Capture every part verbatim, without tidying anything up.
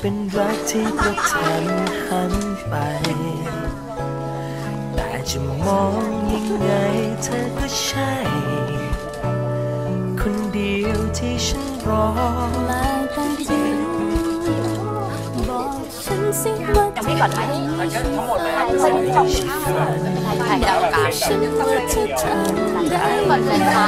เป็นรักที่กระทันหันไปแต่จะมองยังไงเธอก็ใช่คนเดียวที่ฉันรอมาตั้งจริงบอกฉันสิว่าจะไม่ก่อนไหมทั้งหมดเลยถ่ายดาวกลางฉันว่าเธอทำได้ก่อนเลยค่ะ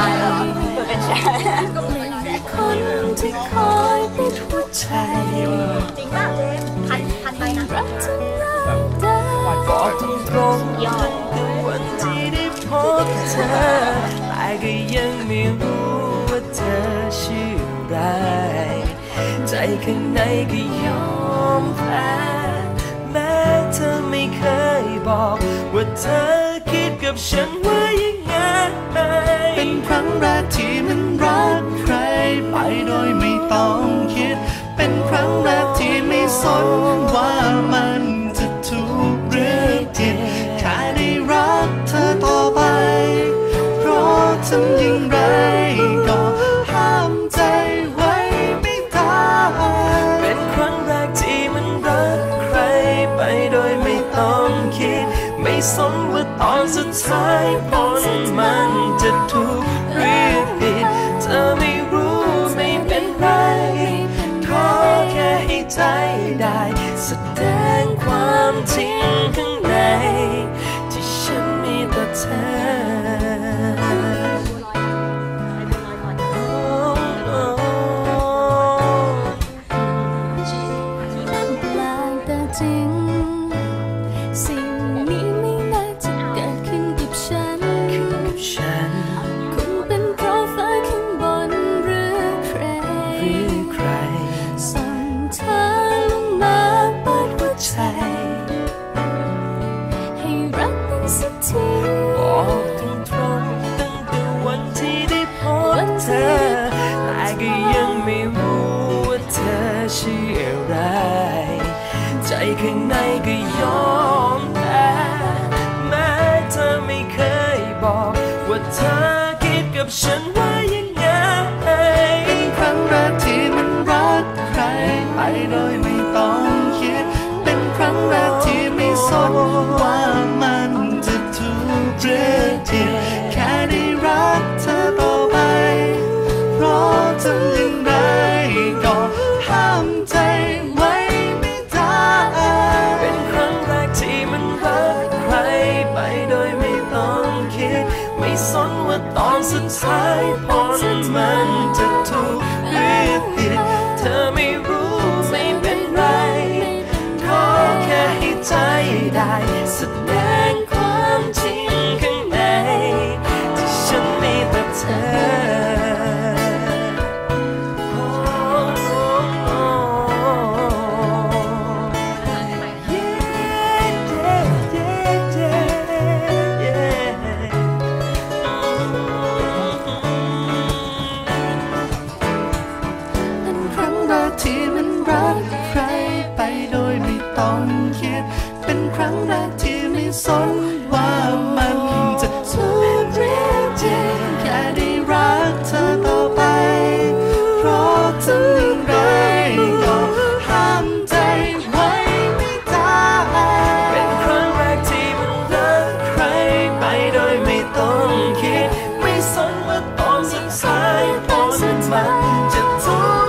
คนที่คอยปิดหัวใจจริงป่ะพันพันไปนะรักเธอได้บอกตรงๆคือวันที่ได้พบเธอแต่ก็ยังไม่รู้ว่าเธอชื่ออะไรใจข้างในก็ยอมแพ้แม้เธอไม่เคยบอกว่าเธอคิดกับฉันว่ายังไงเป็นครั้งแรกที่มันรักใครไปโดยไม่ต้องคิดเป็นครั้งแรกที่ไม่สนว่ามันจะถูกหรือผิดแค่ได้รักเธอต่อไปเพราะทำอย่างไรก็ห้ามใจไว้ไม่ได้เป็นครั้งแรกที่มันรักใครไปโดยไม่ต้องคิดไม่สนว่าตอนสุดท้ายผลมันจะถูกหรือผิดเธอไม่รู้ไม่เป็นไรขอแค่ให้ใจได้แสดงความจริงข้างในที่ฉันมีต่อเธอจริงสิ่งนี้ไม่น่าจะเกิดขึ้นกับฉันกับฉันคงเป็นเพราะฟ้าข้างบนหรือใครหรือใครส่งเธอลงมาเปิดหัวใจให้รักกันสักทีบอกตรงๆตั้งแต่วันที่ได้พบเธอแต่ก็ยังไม่รู้ว่าเธอชื่ออะไรใจข้างในก็ยอมแพ้แม้เธอไม่เคยบอกว่าเธอคิดกับฉันว่ายังไงเป็นครั้งแรกที่มันรักใครไปโดยไม่ต้องคิดเป็นครั้งแรกที่ไม่สนว่ามันจะถูกหรือผิดแค่ได้รักเธอต่อไปเพราะทำอย่างไรก็ห้ามใจไว้ไม่ได้เป็นครั้งแรกที่มันรักใครไปโดยไม่ต้องคิดไม่สนว่าตอนสุดท้ายผลมันจะถูกหรือผิดเธอไม่รู้ไม่เป็นไรขอแค่ให้ใจได้แสดงความจริงข้างในที่ฉันมีต่อเธอที่มันรักใครไปโดยไม่ต้องคิดเป็นครั้งแรกที่ไม่สนว่ามันจะถูกหรือผิดแค่ได้รักเธอต่อไปเพราะทำอย่างไรก็ห้ามใจไว้ไม่ได้เป็นครั้งแรกที่มันรักใครไปโดยไม่ต้องคิดไม่สนว่าตอนสุดท้ายผลมันจะถูก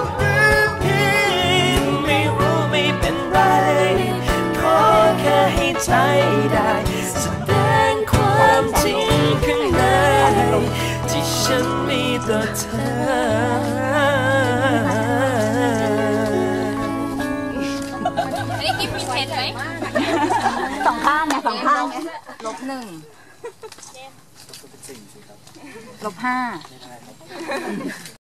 ใจได้แสดงความจริงข้างในที่ฉันมีต่อเธอนี่กิ๊บมีเพชรไหมสองข้างไงสองข้างลบหนึ่งลบห้า